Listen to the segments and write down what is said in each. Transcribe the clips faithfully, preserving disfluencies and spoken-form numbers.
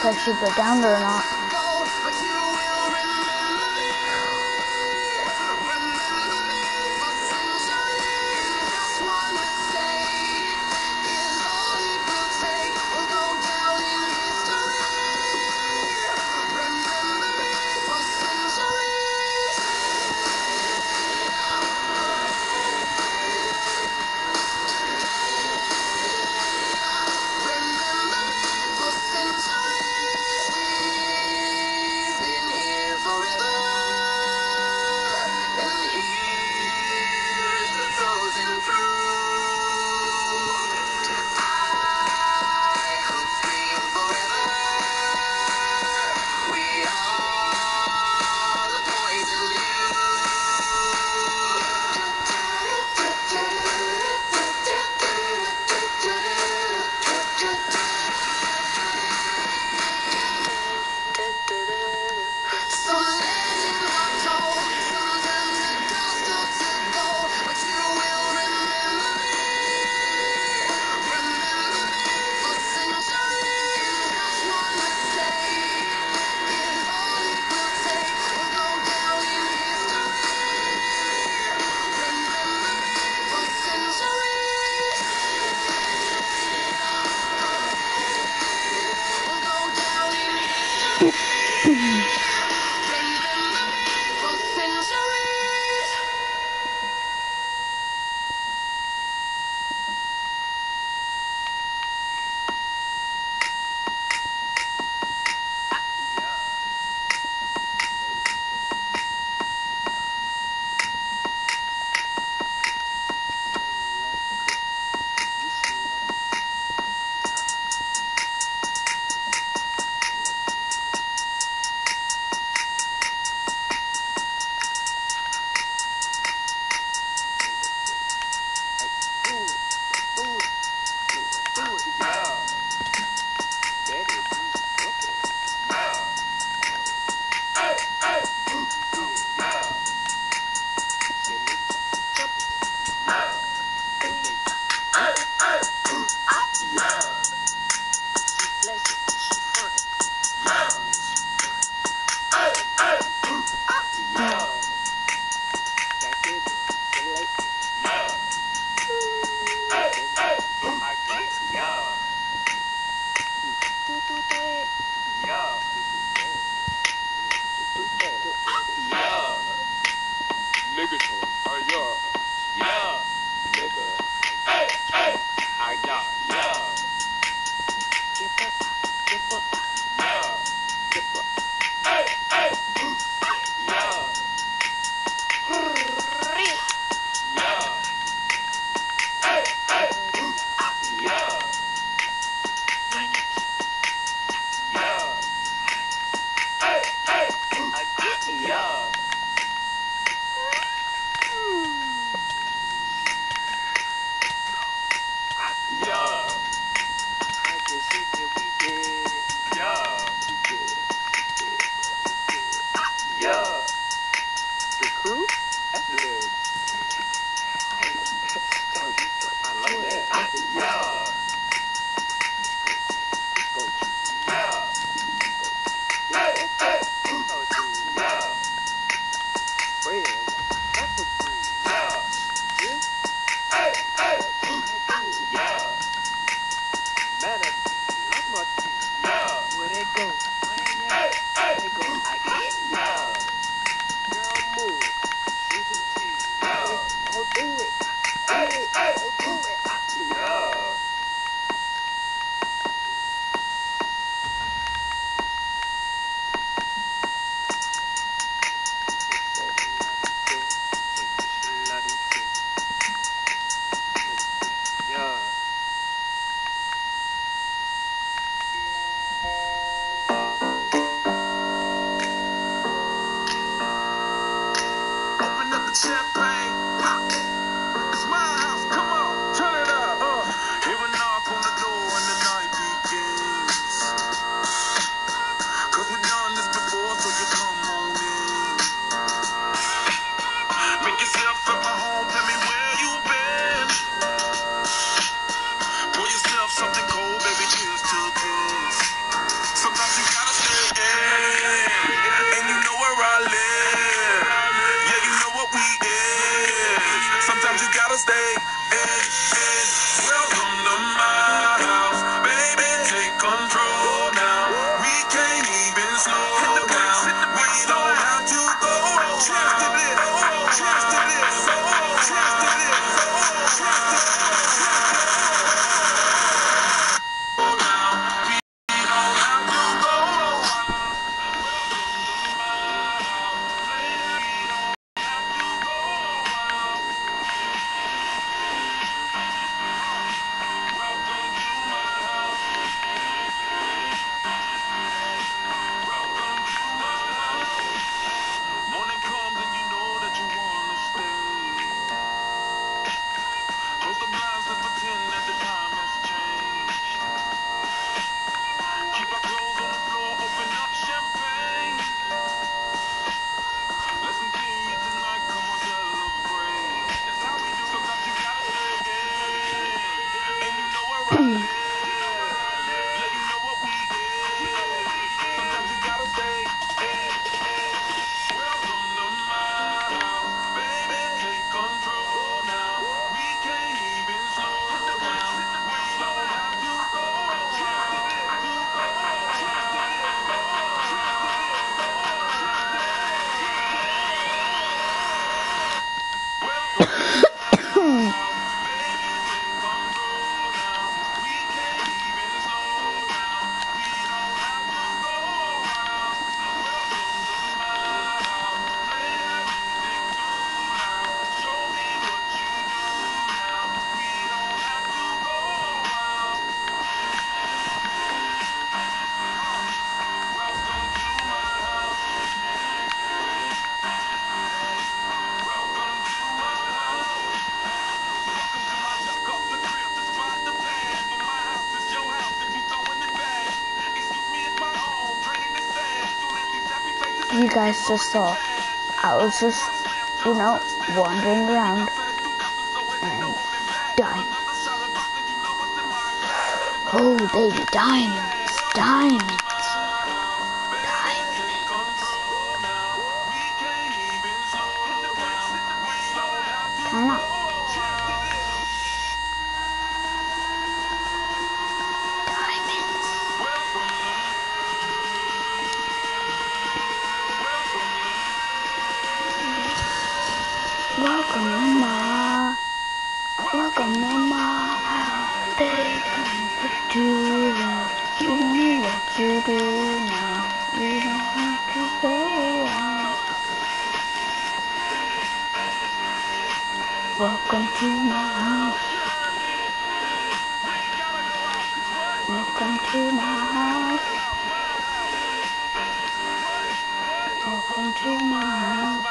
I should go down there or not. You guys just saw, I was just, you know, wandering around and diamonds. Oh, baby, diamonds, diamonds, diamonds. Come on. Welcome to my, welcome to my house. They're gonna put you out. You know what you do now. You don't have to go out. Welcome to my house. Welcome to my house. Welcome to my house.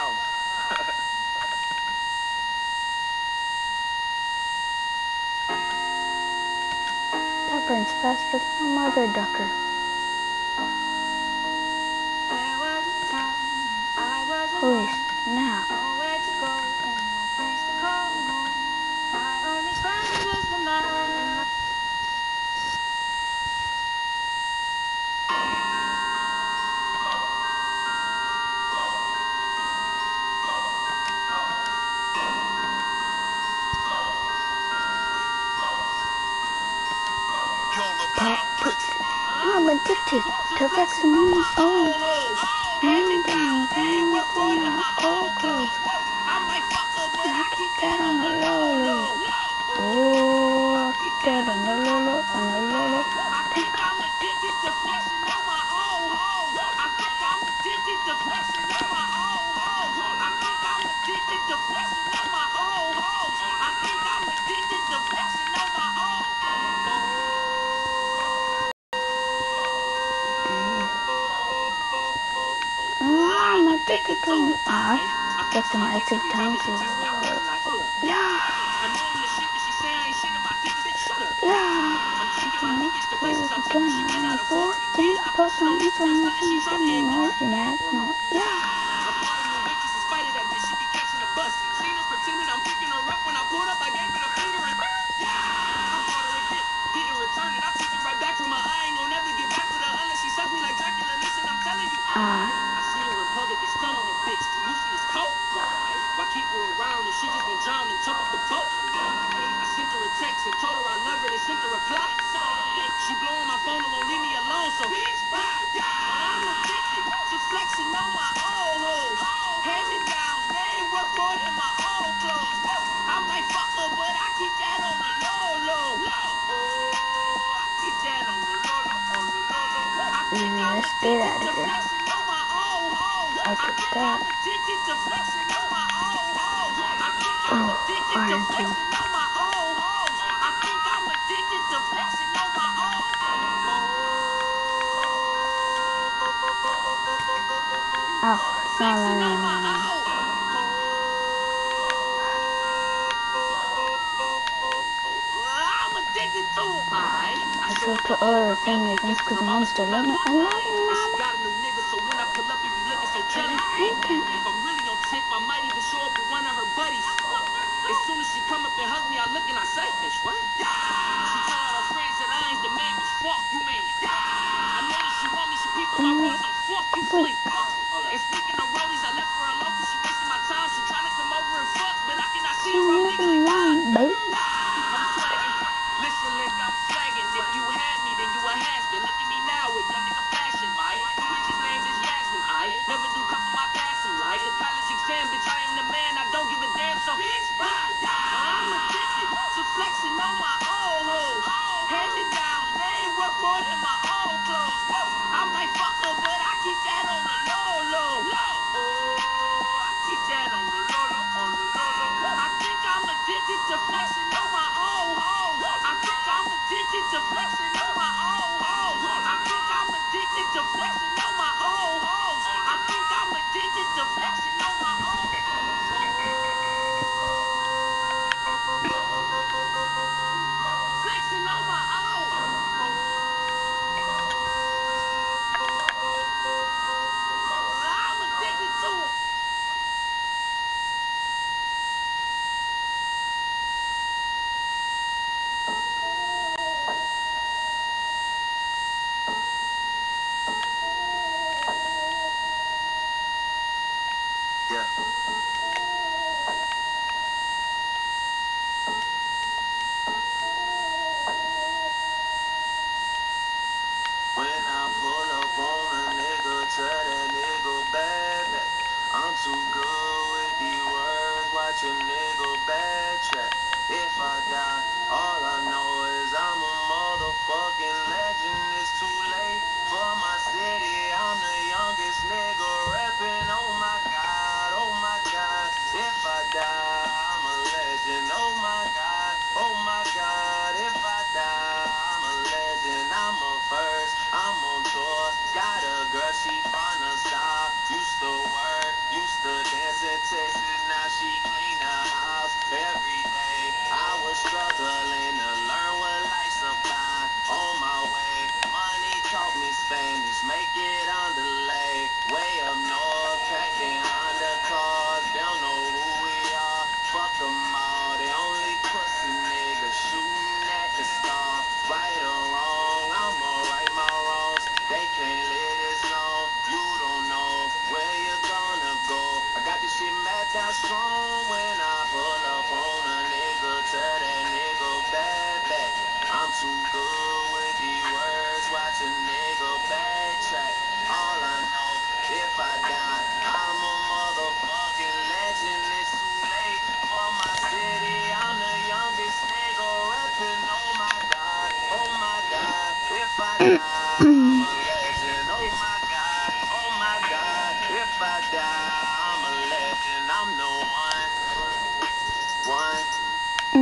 That burns faster than a mother ducker. Holy snap. I'm addicted to flexing on my own. I'm down, down with my old clothes. I keep that on the low, low. Oh, I keep that on the low, low, on the low, low. I think I'm addicted to flexing on my own hoes. I think I'm addicted to flexing on my own hoes. I think I'm addicted to flexing on my own hoes. I think I'm addicted to flexing on my own. I'm addicted to I just an active tongue to yeah. Yeah. I'm fourteen plus on this one, this one, this one, more than that, no, yeah. Ah. She just been drowned and jump off the boat. I sent her a text and told her I love her and sent her a reply. She blowing my phone and won't leave me alone, so I'm addicted to flexing on my old hoes. Hand me down, they ain't worth more than my old clothes. I might fuck her, but I keep that on the low, low. Oh, I keep that on the low, low, on the low, low. I think I'm addicted to flexing on my old hoes. I think I'm addicted to flexing on my old hoes. I'm addicted to flexing on my old hoes. I think I'm addicted to flexing on my old hoes. Oh, no, no, no, no, no. I'm addicted to it. I show to other family friends because the moms still love me. I love you, mama. Got a new nigga, so when I pull up, you be looking so jelly. If I'm really on tip, I might even show up with one of her buddies. As soon as she come up and hug me, I look and I say, bitch, what? She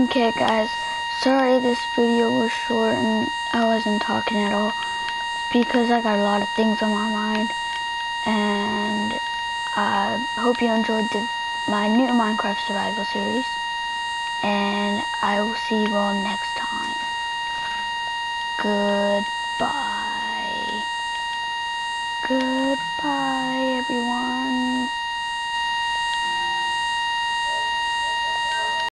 Okay guys, sorry this video was short and I wasn't talking at all. It's because I got a lot of things on my mind, and I hope you enjoyed the, my new Minecraft survival series, and I will see you all next time. Goodbye. Goodbye everyone.